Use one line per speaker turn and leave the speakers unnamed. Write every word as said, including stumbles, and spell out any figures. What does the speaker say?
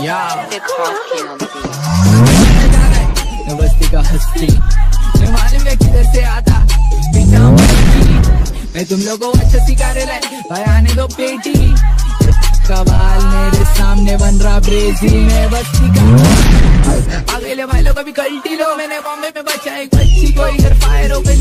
या
मैं बस्ती का हस्ती, मैं मालूम है किधर से आता, मैं तुम लोगों को अच्छा सिखा रहे लाए भाई, आने दो पेटी कबाल मेरे सामने बन रहा ब्रेजी में बस्ती का। अगले भाई लोग अभी कल्टी लो, मैंने बॉम्बे में बचा एक बच्ची को इधर फायर हो गई।